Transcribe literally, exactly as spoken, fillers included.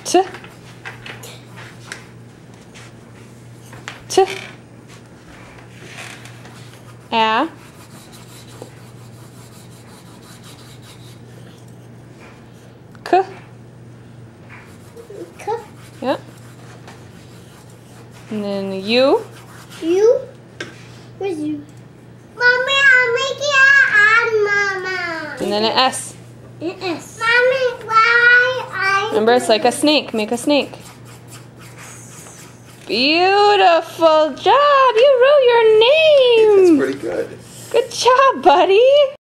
T. T. A. K. K. Yep. And then U. U. Where's U? Mommy, I'm making an mama. And then an S. An S. Mommy, why I? Remember, it's like a snake. Make a snake. Beautiful job. You wrote your name. That's pretty good. Good job, buddy.